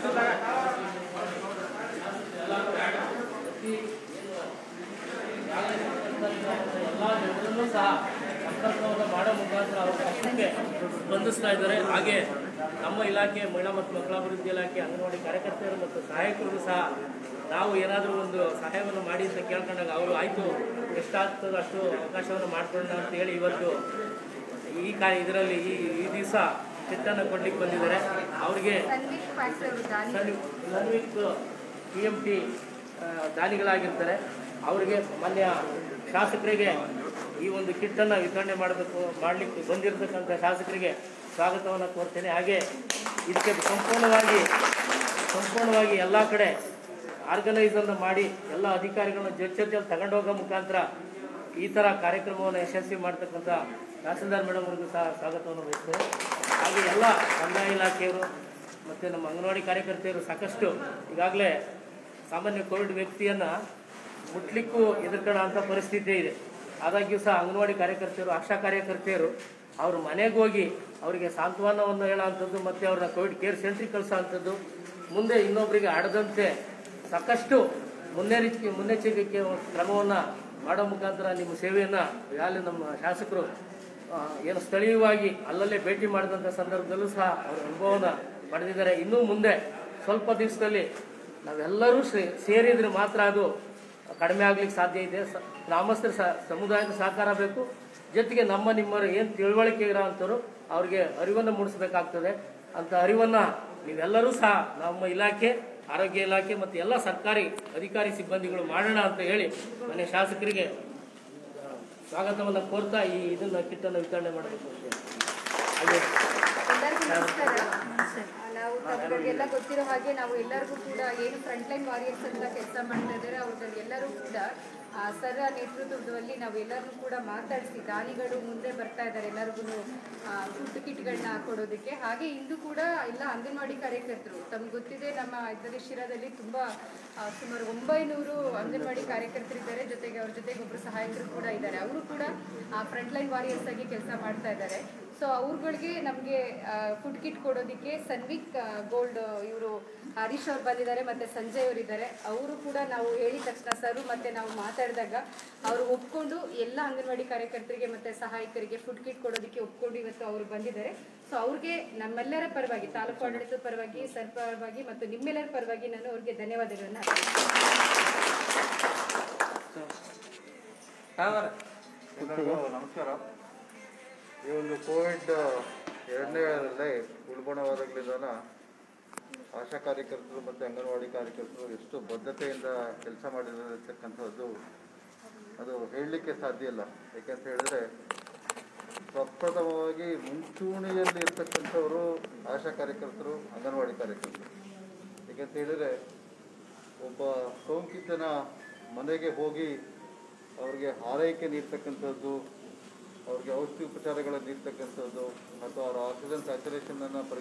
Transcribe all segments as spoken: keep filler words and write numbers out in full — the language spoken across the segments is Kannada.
ಎಲ್ಲ ಜನರನ್ನು ಸಹ ಸಂಪರ್ಕವನ್ನು ಮಾಡೋ ಮುಖಾಂತರ ಅವರು ಕಷ್ಟಕ್ಕೆ ಸ್ಪಂದಿಸ್ತಾ ಇದ್ದಾರೆ. ಹಾಗೆ ನಮ್ಮ ಇಲಾಖೆ ಮಹಿಳಾ ಮತ್ತು ಮಕ್ಕಳಾಭಿವೃದ್ಧಿ ಇಲಾಖೆ ಅಂಗನವಾಡಿ ಕಾರ್ಯಕರ್ತೆಯರು ಮತ್ತು ಸಹಾಯಕರು ಸಹ ನಾವು ಏನಾದರೂ ಒಂದು ಸಹಾಯವನ್ನು ಮಾಡಿ ಅಂತ ಕೇಳ್ಕೊಂಡಾಗ ಅವರು ಆಯಿತು ಎಷ್ಟಾಗ್ತದೋ ಅಷ್ಟು ಅವಕಾಶವನ್ನು ಮಾಡಿಕೊಳ್ಳೋಣ ಅಂತ ಹೇಳಿ ಇವತ್ತು ಈ ಕಾ ಇದರಲ್ಲಿ ಈ ಈ ದಿವಸ ಕಿಟ್ಟನ್ನು ಕೊಡ್ಲಿಕ್ಕೆ ಬಂದಿದ್ದಾರೆ. ಅವರಿಗೆ ಸನ್ವಿಕ್ ಪಿ ಎಮ್ ಟಿ ದಾನಿಗಳಾಗಿರ್ತಾರೆ. ಅವರಿಗೆ ಮಾನ್ಯ ಶಾಸಕರಿಗೆ ಈ ಒಂದು ಕಿಟ್ಟನ್ನು ವಿತರಣೆ ಮಾಡಬೇಕು ಮಾಡಲಿಕ್ಕೆ ಬಂದಿರತಕ್ಕಂಥ ಶಾಸಕರಿಗೆ ಸ್ವಾಗತವನ್ನು ಕೋರ್ತೇನೆ. ಹಾಗೆ ಇದಕ್ಕೆ ಸಂಪೂರ್ಣವಾಗಿ ಸಂಪೂರ್ಣವಾಗಿ ಎಲ್ಲ ಕಡೆ ಆರ್ಗನೈಸನ್ನು ಮಾಡಿ ಎಲ್ಲ ಅಧಿಕಾರಿಗಳನ್ನ ಜೊತೆ ಜೊತೆಯಲ್ಲಿ ತಗೊಂಡೋಗೋ ಮುಖಾಂತರ ಈ ಥರ ಕಾರ್ಯಕ್ರಮವನ್ನು ಯಶಸ್ವಿ ಮಾಡ್ತಕ್ಕಂಥ ತಹಸೀಲ್ದಾರ್ ಮೇಡಮ್ ಅವ್ರಿಗೂ ಸಹ ಸ್ವಾಗತವನ್ನು ಬಯಸ್ತೇವೆ. ಹಾಗೆ ಎಲ್ಲ ಕಂದಾಯ ಇಲಾಖೆಯವರು ಮತ್ತು ನಮ್ಮ ಅಂಗನವಾಡಿ ಕಾರ್ಯಕರ್ತೆಯರು ಸಾಕಷ್ಟು ಈಗಾಗಲೇ ಸಾಮಾನ್ಯ ಕೋವಿಡ್ ವ್ಯಕ್ತಿಯನ್ನು ಮುಟ್ಲಿಕ್ಕೂ ಎದುರ್ಕೊಳ್ಳೋ ಅಂಥ ಪರಿಸ್ಥಿತಿ ಇದೆ. ಆದಾಗ್ಯೂ ಸಹ ಅಂಗನವಾಡಿ ಕಾರ್ಯಕರ್ತೆಯರು ಆಶಾ ಕಾರ್ಯಕರ್ತೆಯರು ಅವ್ರ ಮನೆಗೆ ಹೋಗಿ ಅವರಿಗೆ ಸಾಂತ್ವನವನ್ನು ಹೇಳೋ ಅಂಥದ್ದು ಮತ್ತು ಅವ್ರನ್ನ ಕೋವಿಡ್ ಕೇರ್ ಸೆಂಟ್ರಿಗೆ ಕಳಿಸೋ ಅಂಥದ್ದು, ಮುಂದೆ ಇನ್ನೊಬ್ಬರಿಗೆ ಆಡದಂತೆ ಸಾಕಷ್ಟು ಮುನ್ನೆಚ್ಚರಿಕೆ ಮುನ್ನೆಚ್ಚರಿಕೆ ಕ್ರಮವನ್ನು ಮಾಡೋ ಮುಖಾಂತರ ನಿಮ್ಮ ಸೇವೆಯನ್ನು ಈಗಾಗಲೇ ನಮ್ಮ ಶಾಸಕರು ಏನು ಸ್ಥಳೀಯವಾಗಿ ಅಲ್ಲಲ್ಲೇ ಭೇಟಿ ಮಾಡಿದಂಥ ಸಂದರ್ಭದಲ್ಲೂ ಸಹ ಅವರ ಅನುಭವನ ಪಡೆದಿದ್ದಾರೆ. ಇನ್ನೂ ಮುಂದೆ ಸ್ವಲ್ಪ ದಿವಸದಲ್ಲಿ ನಾವೆಲ್ಲರೂ ಸೇರಿದರೆ ಮಾತ್ರ ಅದು ಕಡಿಮೆ ಆಗ್ಲಿಕ್ಕೆ ಸಾಧ್ಯ ಇದೆ. ಗ್ರಾಮಸ್ಥರ ಸ ಸಮುದಾಯದ ಸಹಕಾರ ಬೇಕು. ಜೊತೆಗೆ ನಮ್ಮ ನಿಮ್ಮರು ಏನು ತಿಳುವಳಿಕೆ ಇರೋ ಅಂಥವ್ರು ಅವ್ರಿಗೆ ಅರಿವನ್ನು ಮೂಡಿಸ್ಬೇಕಾಗ್ತದೆ. ಅಂಥ ಅರಿವನ್ನು ನೀವೆಲ್ಲರೂ ಸಹ ನಮ್ಮ ಇಲಾಖೆ, ಆರೋಗ್ಯ ಇಲಾಖೆ ಮತ್ತು ಎಲ್ಲ ಸರ್ಕಾರಿ ಅಧಿಕಾರಿ ಸಿಬ್ಬಂದಿಗಳು ಮಾಡೋಣ ಅಂತ ಹೇಳಿ ಮನೆ ಶಾಸಕರಿಗೆ ಸ್ವಾಗತವನ್ನು ಕೋರ್ತಾ ಈ ಇದನ್ನು ಕಿಟ್ಟನ್ನು ವಿತರಣೆ ಮಾಡಬೇಕು ಅಂತ ಹಾಗೆ ನಾವು ತಮಗೆಲ್ಲ ಗೊತ್ತಿರೋ ಹಾಗೆ ನಾವು ಎಲ್ಲರಿಗೂ ಕೂಡ ಏನು ಫ್ರಂಟ್ ಲೈನ್ ವಾರಿಯರ್ಸ್ ಅಂತ ಕೆಲಸ ಮಾಡ್ತಾ ಇದ್ದಾರೆ ಅವ್ರಲ್ಲಿ ಎಲ್ಲರೂ ಕೂಡ ಸರ್ ನೇತೃತ್ವದಲ್ಲಿ ನಾವು ಎಲ್ಲರೂ ಕೂಡ ಮಾತಾಡಿಸಿ ದಾನಿಗಳು ಮುಂದೆ ಬರ್ತಾ ಇದ್ದಾರೆ ಎಲ್ಲರಿಗೂ ಫುಡ್ ಕಿಟ್ಗಳನ್ನ ಕೊಡೋದಕ್ಕೆ. ಹಾಗೆ ಇಂದು ಕೂಡ ಎಲ್ಲ ಅಂಗನವಾಡಿ ಕಾರ್ಯಕರ್ತರು ತಮ್ಗೆ ಗೊತ್ತಿದೆ ನಮ್ಮ ಇದರಲ್ಲಿ ಶಿರಾದಲ್ಲಿ ತುಂಬ ಸುಮಾರು ಒಂಬೈನೂರು ಅಂಗನವಾಡಿ ಕಾರ್ಯಕರ್ತರಿದ್ದಾರೆ. ಜೊತೆಗೆ ಅವ್ರ ಜೊತೆಗೆ ಒಬ್ಬರು ಸಹಾಯಕರು ಕೂಡ ಇದ್ದಾರೆ. ಅವರು ಕೂಡ ಫ್ರಂಟ್ ಲೈನ್ ವಾರಿಯರ್ಸ್ ಆಗಿ ಕೆಲಸ ಮಾಡ್ತಾ ಇದ್ದಾರೆ. ಸೊ ಅವ್ರುಗಳಿಗೆ ನಮಗೆ ಫುಡ್ ಕಿಟ್ ಕೊಡೋದಕ್ಕೆ ಸನ್ವಿಕ್ ಗೋಲ್ಡ್ ಇವರು ಹರೀಶ್ ಅವ್ರು ಬಂದಿದ್ದಾರೆ ಮತ್ತು ಸಂಜಯ್ ಅವರಿದ್ದಾರೆ. ಅವರು ಕೂಡ ನಾವು ಹೇಳಿದ ತಕ್ಷಣ ಸರು ಮತ್ತು ನಾವು ಮಾತಾಡಿದಾಗ ಅವರು ಒಪ್ಕೊಂಡು ಎಲ್ಲ ಅಂಗನವಾಡಿ ಕಾರ್ಯಕರ್ತರಿಗೆ ಮತ್ತು ಸಹಾಯಕರಿಗೆ ಫುಡ್ ಕಿಟ್ ಕೊಡೋದಕ್ಕೆ ಒಪ್ಕೊಂಡು ಇವತ್ತು ಅವರು ಬಂದಿದ್ದಾರೆ. ಸೊ ಅವ್ರಿಗೆ ನಮ್ಮೆಲ್ಲರ ಪರವಾಗಿ, ತಾಲೂಕು ಆಡಳಿತದ ಪರವಾಗಿ, ಸರ್ ಪರವಾಗಿ ಮತ್ತು ನಿಮ್ಮೆಲ್ಲರ ಪರವಾಗಿ ನಾನು ಅವ್ರಿಗೆ ಧನ್ಯವಾದಗಳನ್ನು ನಮಸ್ಕಾರ. ಈ ಒಂದು ಕೋವಿಡ್ ಎರಡನೇ ಅಲೆ ಉಲ್ಬಣವಾದಾಗಲಿಂದ ಆಶಾ ಕಾರ್ಯಕರ್ತರು ಮತ್ತು ಅಂಗನವಾಡಿ ಕಾರ್ಯಕರ್ತರು ಎಷ್ಟು ಬದ್ಧತೆಯಿಂದ ಕೆಲಸ ಮಾಡಿರತಕ್ಕಂಥದ್ದು ಅದು ಹೇಳಲಿಕ್ಕೆ ಸಾಧ್ಯ ಇಲ್ಲ. ಯಾಕೆಂತ ಹೇಳಿದ್ರೆ ಪ್ರಪ್ರಥಮವಾಗಿ ಮುಂಚೂಣಿಯಲ್ಲಿ ಇರ್ತಕ್ಕಂಥವರು ಆಶಾ ಕಾರ್ಯಕರ್ತರು, ಅಂಗನವಾಡಿ ಕಾರ್ಯಕರ್ತರು. ಯಾಕೆಂತ ಹೇಳಿದರೆ ಒಬ್ಬ ಸೋಂಕಿತನ ಮನೆಗೆ ಹೋಗಿ ಅವ್ರಿಗೆ ಆರೈಕೆ ನೀಡ್ತಕ್ಕಂಥದ್ದು, ಅವ್ರಿಗೆ ಔಷಧಿ ಉಪಚಾರಗಳನ್ನು ನೀಡ್ತಕ್ಕಂಥದ್ದು ಮತ್ತು ಅವರ ಆಕ್ಸಿಜನ್ ಸ್ಯಾಚುರೇಷನನ್ನು ಪರೀಕ್ಷೆ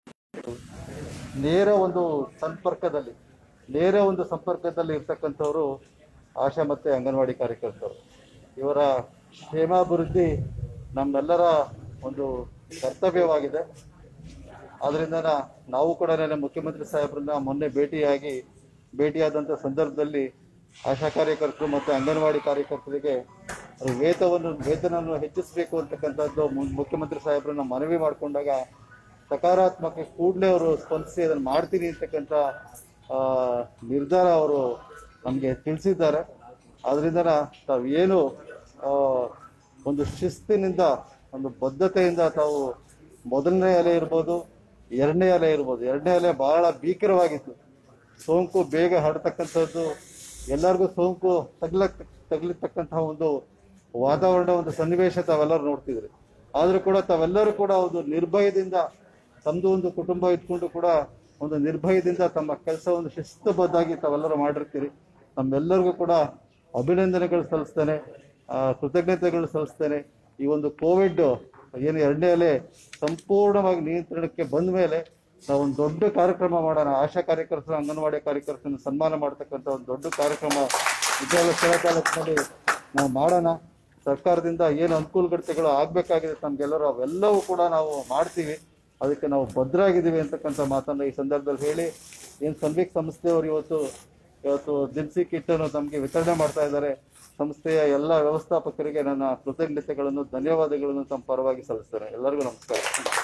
ನೇರ ಒಂದು ಸಂಪರ್ಕದಲ್ಲಿ ನೇರ ಒಂದು ಸಂಪರ್ಕದಲ್ಲಿ ಇರ್ತಕ್ಕಂಥವರು ಆಶಾ ಮತ್ತು ಅಂಗನವಾಡಿ ಕಾರ್ಯಕರ್ತರು. ಇವರ ಕ್ಷೇಮಾಭಿವೃದ್ಧಿ ನಮ್ಮೆಲ್ಲರ ಒಂದು ಕರ್ತವ್ಯವಾಗಿದೆ. ಆದ್ದರಿಂದ ನಾವು ಕೂಡ ಮುಖ್ಯಮಂತ್ರಿ ಸಾಹೇಬ್ರನ್ನ ಮೊನ್ನೆ ಭೇಟಿಯಾಗಿ ಭೇಟಿಯಾದಂಥ ಸಂದರ್ಭದಲ್ಲಿ ಆಶಾ ಕಾರ್ಯಕರ್ತರು ಮತ್ತು ಅಂಗನವಾಡಿ ಕಾರ್ಯಕರ್ತರಿಗೆ ವೇತನವನ್ನು ವೇತನವನ್ನು ಹೆಚ್ಚಿಸಬೇಕು ಅಂತಕ್ಕಂಥದ್ದು ಮುಖ್ಯಮಂತ್ರಿ ಸಾಹೇಬ್ರನ್ನ ಮನವಿ ಮಾಡಿಕೊಂಡಾಗ ಸಕಾರಾತ್ಮಕ ಕೂಡಲೇ ಅವರು ಸ್ಪಂದಿಸಿ ಅದನ್ನು ಮಾಡ್ತೀನಿ ಅಂತಕ್ಕಂಥ ನಿರ್ಧಾರ ಅವರು ನಮಗೆ ತಿಳಿಸಿದ್ದಾರೆ. ಆದ್ದರಿಂದ ತಾವು ಏನು ಒಂದು ಶಿಸ್ತಿನಿಂದ, ಒಂದು ಬದ್ಧತೆಯಿಂದ ತಾವು ಮೊದಲನೇ ಅಲೆ ಇರ್ಬೋದು, ಎರಡನೇ ಅಲೆ ಇರ್ಬೋದು. ಎರಡನೇ ಅಲೆ ಬಹಳ ಭೀಕರವಾಗಿತ್ತು. ಸೋಂಕು ಬೇಗ ಹರಡ್ತಕ್ಕಂಥದ್ದು, ಎಲ್ಲರಿಗೂ ಸೋಂಕು ತಗ್ಲಕ್ ತಗ್ಲಿರ್ತಕ್ಕಂತಹ ಒಂದು ವಾತಾವರಣ, ಒಂದು ಸನ್ನಿವೇಶ ತಾವೆಲ್ಲರೂ ನೋಡ್ತಿದ್ರಿ. ಆದರೂ ಕೂಡ ತಾವೆಲ್ಲರೂ ಕೂಡ ಒಂದು ನಿರ್ಭಯದಿಂದ, ತಮ್ಮದು ಒಂದು ಕುಟುಂಬ ಇಟ್ಕೊಂಡು ಕೂಡ ಒಂದು ನಿರ್ಭಯದಿಂದ ತಮ್ಮ ಕೆಲಸವನ್ನು ಶಿಸ್ತುಬದ್ಧಾಗಿ ತಾವೆಲ್ಲರೂ ಮಾಡಿರ್ತೀರಿ. ನಮ್ಮೆಲ್ಲರಿಗೂ ಕೂಡ ಅಭಿನಂದನೆಗಳು ಸಲ್ಲಿಸ್ತೇನೆ, ಕೃತಜ್ಞತೆಗಳು ಸಲ್ಲಿಸ್ತೇನೆ. ಈ ಒಂದು ಕೋವಿಡ್ ಏನು ಎರಡನೇ ಅಲೆ ಸಂಪೂರ್ಣವಾಗಿ ನಿಯಂತ್ರಣಕ್ಕೆ ಬಂದ ಮೇಲೆ ನಾವು ಒಂದು ದೊಡ್ಡ ಕಾರ್ಯಕ್ರಮ ಮಾಡೋಣ. ಆಶಾ ಕಾರ್ಯಕರ್ತರು, ಅಂಗನವಾಡಿ ಕಾರ್ಯಕರ್ತರನ್ನು ಸನ್ಮಾನ ಮಾಡ್ತಕ್ಕಂಥ ಒಂದು ದೊಡ್ಡ ಕಾರ್ಯಕ್ರಮ ವಿದ್ಯಾಲಯ ಶಿರಾ ತಾಲೂಕಿನಲ್ಲಿ ನಾವು ಮಾಡೋಣ. ಸರ್ಕಾರದಿಂದ ಏನು ಅನುಕೂಲತೆಗಳು ಆಗಬೇಕಾಗಿದೆ ತಮಗೆಲ್ಲರೂ ಅವೆಲ್ಲವೂ ಕೂಡ ನಾವು ಮಾಡ್ತೀವಿ. ಅದಕ್ಕೆ ನಾವು ಭದ್ರಾಗಿದ್ದೀವಿ ಅಂತಕ್ಕಂಥ ಮಾತನ್ನು ಈ ಸಂದರ್ಭದಲ್ಲಿ ಹೇಳಿ, ಏನು ಸನ್ವಿಕ್ ಸಂಸ್ಥೆಯವರು ಇವತ್ತು ಇವತ್ತು ದಿನಸಿ ಕಿಟ್ಟನ್ನು ತಮಗೆ ವಿತರಣೆ ಮಾಡ್ತಾ ಇದ್ದಾರೆ. ಸಂಸ್ಥೆಯ ಎಲ್ಲ ವ್ಯವಸ್ಥಾಪಕರಿಗೆ ನನ್ನ ಕೃತಜ್ಞತೆಗಳನ್ನು ಧನ್ಯವಾದಗಳನ್ನು ತಮ್ಮ ಪರವಾಗಿ ಸಲ್ಲಿಸ್ತೇನೆ. ಎಲ್ಲರಿಗೂ ನಮಸ್ಕಾರ.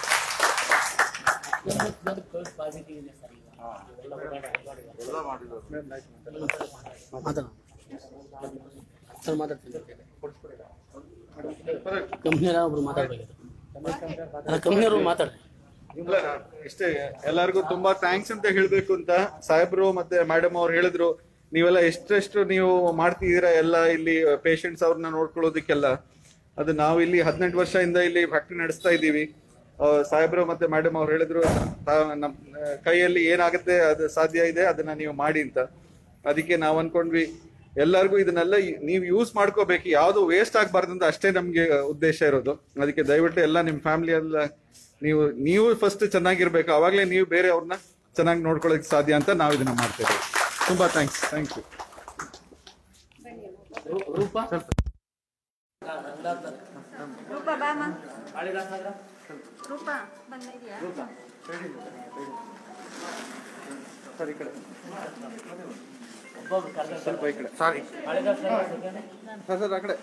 ಕಂಪ್ನಿಯವರು ಮಾತಾಡ್ಬೇಕು, ಕಂಪ್ನಿಯವರು ಮಾತಾಡ್ರಿ. ಇಲ್ಲ ಇಷ್ಟೇ, ಎಲ್ಲರಿಗೂ ತುಂಬಾ ಥ್ಯಾಂಕ್ಸ್ ಅಂತ ಹೇಳ್ಬೇಕು ಅಂತ ಸಾಹೇಬ್ರು ಮತ್ತೆ ಮೇಡಮ್ ಅವ್ರು ಹೇಳಿದ್ರು. ನೀವೆಲ್ಲ ಎಷ್ಟೆಷ್ಟು ನೀವು ಮಾಡ್ತಿದ್ದೀರಾ ಎಲ್ಲ ಇಲ್ಲಿ ಪೇಷಂಟ್ಸ್ ಅವ್ರನ್ನ ನೋಡ್ಕೊಳ್ಳೋದಕ್ಕೆಲ್ಲ. ಅದು ನಾವು ಇಲ್ಲಿ ಹದಿನೆಂಟು ವರ್ಷದಿಂದ ಇಲ್ಲಿ ಫ್ಯಾಕ್ಟ್ರಿ ನಡೆಸ್ತಾ ಇದ್ದೀವಿ. ಸಾಹೇಬ್ರು ಮತ್ತೆ ಮೇಡಮ್ ಅವ್ರು ಹೇಳಿದ್ರು ನಮ್ ಕೈಯಲ್ಲಿ ಏನಾಗುತ್ತೆ ಅದು ಸಾಧ್ಯ ಇದೆ ಅದನ್ನ ನೀವು ಮಾಡಿ ಅಂತ. ಅದಕ್ಕೆ ನಾವು ಅನ್ಕೊಂಡ್ವಿ ಎಲ್ಲರಿಗೂ ಇದನ್ನೆಲ್ಲ ನೀವು ಯೂಸ್ ಮಾಡ್ಕೋಬೇಕು, ಯಾವ್ದು ವೇಸ್ಟ್ ಆಗ್ಬಾರ್ದು ಅಂತ ಅಷ್ಟೇ ನಮ್ಗೆ ಉದ್ದೇಶ ಇರೋದು. ಅದಕ್ಕೆ ದಯವಿಟ್ಟು ಎಲ್ಲ ನಿಮ್ ಫ್ಯಾಮಿಲಿ ಎಲ್ಲ ನೀವು ನೀವು ಫಸ್ಟ್ ಚೆನ್ನಾಗಿರ್ಬೇಕು, ಅವಾಗಲೇ ನೀವು ಬೇರೆ ಅವ್ರನ್ನ ಚೆನ್ನಾಗಿ ನೋಡ್ಕೊಳ್ಳೋಕೆ ಸಾಧ್ಯ ಅಂತ ನಾವು ಇದನ್ನ ಮಾಡ್ತೇವೆ. ತುಂಬಾ ಥ್ಯಾಂಕ್ಸ್. Thank you. ರೂಪ ರೂಪ ಬಾಮ ಕಾಳಿದಾಸ ನಗರ ರೂಪ ಬಂದಿದ್ಯಾ? ರೂಪ ಸರ್ ಈ ಕಡೆ ಒಬ್ಬೊಬ್ರು ಕರ್ನಾಟಕ ಸ್ವಲ್ಪ ಈ ಕಡೆ. ಸಾರಿ Kalidasa Nagar second sir sir ಆ ಕಡೆ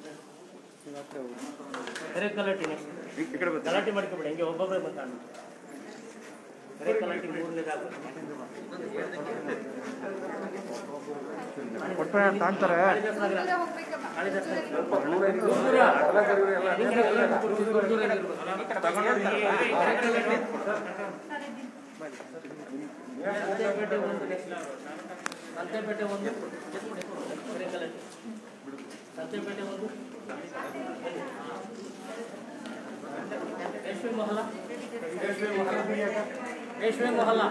ಬೇರೆ ಕಲಾಟಿ ನೆಕ್ಸ್ಟ್ ಈ ಕಡೆ ಬರ್ತೀನಿ. ಗಲಾಟೆ ಮಾಡ್ಕೊಬೇಡಿ, ಹಿಂಗೆ ಒಬ್ಬೊಬ್ಬರೇ ಮಾತಾಡ. ಬೇರೆ ಕಲಾಟಿ ಮೂರನೇದಾಗು ತಾಂತಾರೆ ಕಾಳಿದಾಸ ನಗರ ದೂರ ಹೋಗ್ಬೇಕಮ್ಮ. ಕಾಳಿದಾಸ ನಗರ ಸಂತೆಪೇಟೆ ಒಂದು ಸಂತೆಪೇಟೆ ಒಂದು ಬೇರೆ ಕಲಾಟಿ ಸಂತೆಪೇಟೆ ಒಂದು Reshme Mohalla Reshme Mohalla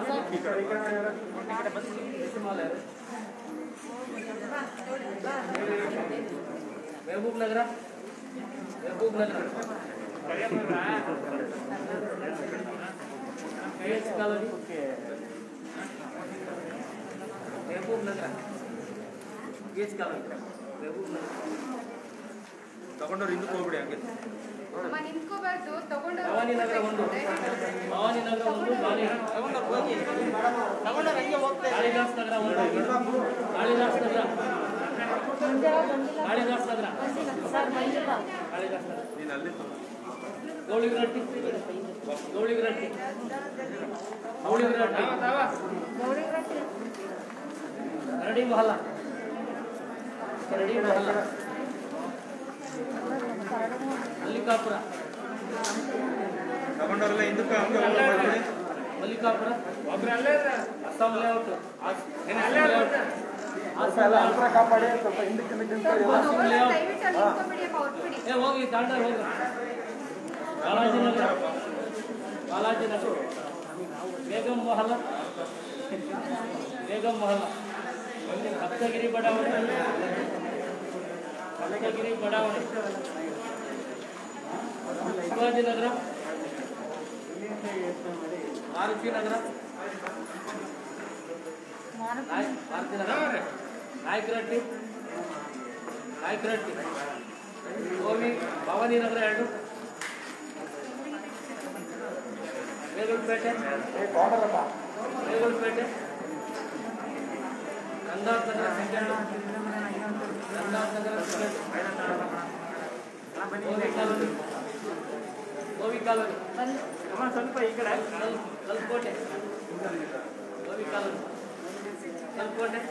Mehboob Nagar Mehboob Nagar K S colony Mehboob Nagar K S colony Mehboob Nagar ತಗೊಂಡವ್ರು ಹಿಂದಕ್ಕೆ ಹೋಗ್ಬಿಡಿ. ಹಂಗೆ ಅಮ್ಮ ನಿಂತ್ಕೋಬಾರ್ದು, ತಗೊಂಡು ಭವಾನಿ ನಗರ ಒಂದು ಭವಾನಿ ನಗರ ಒಂದು ಕಾಳಿದಾಸ್ ನಗರ ಒಂದು ಕಾಳಿದಾಸ್ ನಗರ ಕಾಳಿದಾಸ್ ನಗರ ಕಾಳಿದಾಸ್ ನಗರ ಗೌಳಿಗರಟ್ಟಿ ಗೌಳಿಗರಟ್ಟಿ ಗೌಳಿಗರಟ್ಟಿ ಕರಡಿ ಮೊಹಲ್ಲಾ ಕರಡಿ ಮೊಹಲ್ಲಾ ಮಲ್ಲಿಕಾಪುರ ತಗೊಂಡವ್ರೆಲ್ಲ ಹಿಂದಕ್ಕೆ ಮಲ್ಲಿಕಾಪುರ ಅಸ್ಸಾಂ ಲೇಔಟ್ ಕಾಪಾಡಿ ಸ್ವಲ್ಪ ಹಿಂದಕ್ಕೆ ದಯವಿಟ್ಟು ಅಲ್ಲಿ ನಿಂತ್ಕೊಂಬಿಡಿ ಅಮ್ಮ, ಹೊರಟ್ಬಿಡಿ. ಏ ಹೋಗಿ ತಾಂಡ ಹೋಗಿ ಬಾಲಾಜಿನಗರ ಬಾಲಾಜಿನಗರ ಬೇಗಂ ಮೊಹಲ್ಲಾ ಬೇಗಂ ಮೊಹಲ್ಲಾ ಸಪ್ತಗಿರಿ ಬಡಾವಣೆ ಸಪ್ತಗಿರಿ ಬಡಾವಣೆ ಶಿವಾಜಿನಗರ ಮಾರುತಿ ನಗರ ಮಾರುತಿ ನಗರ ನಾಯಕರಟ್ಟಿ ನಾಯಕರಟ್ಟಿ ಗೋವಿ ಭವಾನಿ ನಗರ ಎರಡು Begalpete Begalpete Gangavat Nagar second Gangavat Nagar second Govi colony Govi colony ಸ್ವಲ್ಪ ಈ ಕಡೆ ಕಲ್ಕೋಟೆ ಗೋವಿ ಕಾಲೋನಿ ಕಲ್ಕೋಟೆ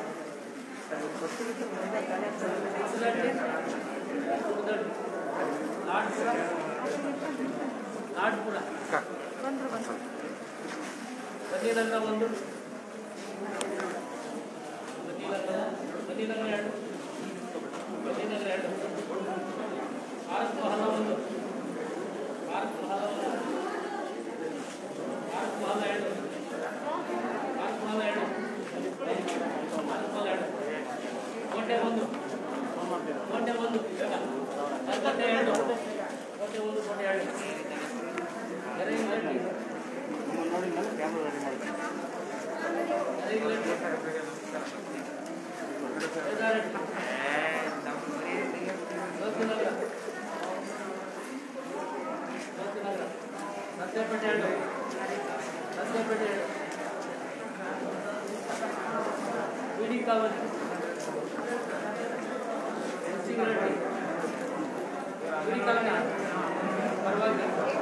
ಲಾಡ್ಪುರ ಲಾಡ್ಪುರ ಗದಿನಗರ ಒಂದು ಗದಿನಗರ ಗದಿನಗರ ಎರಡು ಗದಿನಗರ ಎರಡು ಭಾರತ್ ಮಹಲ್ ಒಂದು ಭಾರತ್ ಮಹಲ್ ಒಂದು ಭಾರತ್ ಮಹಲ್ ಎರಡು ಭಾರತ್ ಮಹಲ್ ಎರಡು ಭಾರತ್ ಮಹಲ್ ಎರಡು ಕೋಟೆ ಒಂದು ಕೋಟೆ ಒಂದು ಕಲ್ಕತ್ತೆ ಎರಡು ಕೋಟೆ ಒಂದು ಕೋಟೆ ಎರಡು ಸಂತೆಪೇಟೆ ಎರಡು ರಾಣಿಪೇಟೆ ಬಿಡಿ ಕಾವಲಿ ಸಿಗರೇಟ್ ಬಿಡಿ ಕಾಲೋನಿ ಪರವಾಗಿ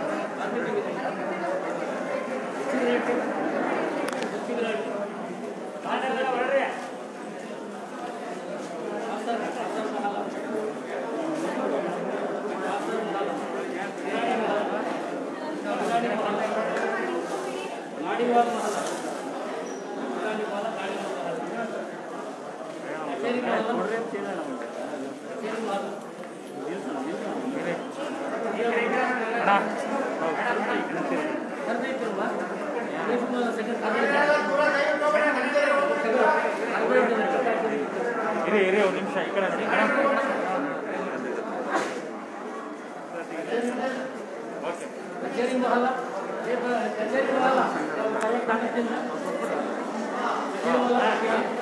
ಸಿಗರೇಟ್ ಸಿಗರೇಟ್ ಹೊರಡ್ರಿ ಗಾಡಿವಾಲ ಮಹಲ ಗಾಡಿವಾಲ ಇರಿ ಇರಿ ಒಂದು ನಿಮಿಷ ಈ ಕಡೆ ನೋಡಿ ಕಚೇರಿ ಮಹಲ ಕಚೇರಿ ಮಹಲ